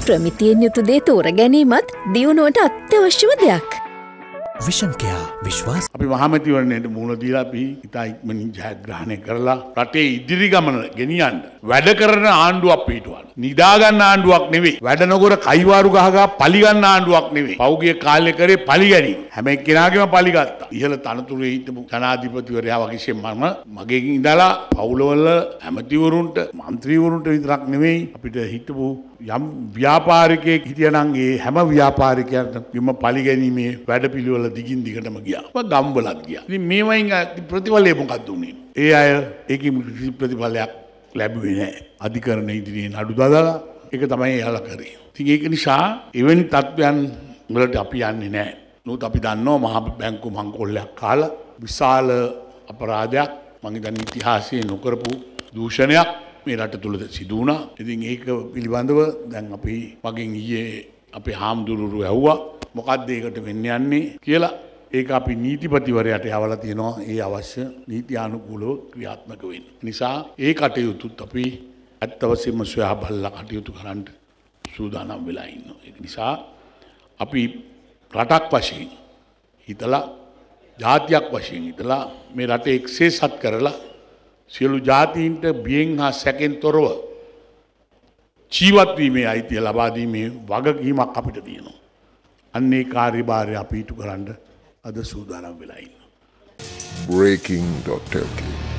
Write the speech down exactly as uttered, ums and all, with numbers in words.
ප්‍රමිතියෙන් යුතු දේ තෝර ගැනීමත් දියුණුවට අත්‍යවශ්‍යම දෙයක්. විෂන් කෙයා විශ්වාස අපි මහමැතිවරණයට මුහුණ දීලා අපි ඉතා ඉක්මනින් ජයග්‍රහණය කරලා රටේ ඉදිරි ගමන ගෙනියන්න වැඩ කරන ආණ්ඩුවක් පිටවන්න. නිදා ගන්න ආණ්ඩුවක් නෙවෙයි. වැඩ නොකර කයිවාරු ගහ ගහ පලි ගන්න ආණ්ඩුවක් නෙවෙයි. පෞගිය කාලේ කරේ පලි ගැනීම. හැම එක්කෙනාගේම පලි ගත්තා. ඉහළ තනතුරේ හිටපු ජනාධිපතිවරයා වගේ මම මගේ ඉඳලා පවුලවල ඇමතිවරුන්ට මන්ත්‍රීවරුන්ට විතරක් නෙවෙයි අපිට හිටපු යම් ව්‍යාපාරිකයෙක් හිටියනම් ඒ හැම ව්‍යාපාරිකයන්ටම පලි ගැනීමේ වැඩපිළිවෙල දිගින් දිගටම ගියා. ගම්වලත් ගියා. ඉතින් මේවයින් ප්‍රතිඵලය මොකක්ද උනේ? ඒ අය ඒකේ ප්‍රතිඵලයක් ලැබුවේ නැහැ. අධිකරණ ඉදිරියේ නඩු දාලා ඒක තමයි එයාලා කරේ. ඉතින් ඒක නිසා එවැනි තත්ත්වයන් වලට අපි යන්නේ නැහැ. නමුත් අපි දන්නවා මහා බැංකු මංකොල්ලයක් කාලා විශාල අපරාධයක් මම හිතන්නේ ඉතිහාසයේ නොකරපු දූෂණයක් මේ රට තුල සිදු වුණා. ඉතින් ඒක පිළිබඳව දැන් අපි මගෙන් ඊයේ අපේ හාමුදුරුවෝ ඇහුවා මොකක්ද ඒකට වෙන්න යන්නේ කියලා. ඒක අපි නීතිපතිවරයාට යවලා තියෙනවා ඒ අවශ්‍ය නීතියානුකූලව ක්‍රියාත්මක වෙන්න. නිසා ඒ කටයුතුත් අපි ඇත්ත වශයෙන්ම සොයා බලලා කටයුතු කරන්න සූදානම් වෙලා ඉන්නවා. ඒක නිසා අපි රටක් වශයෙන් හිතලා ජාතියක් වශයෙන් හිතලා මේ රට එක්සේසත් කරලා සියලු ජාතීන්ට බියෙන් හා සැකෙන් තොරව ජීවත් වීමේ අයිතිය ලබා දීමේ වගකීමක් අපිට තියෙනවා. අන්නේ කාර්යභාරය අපි ඉටු කරන්න අද සූදානම් වෙලා ඉන්නවා. breaking dot l k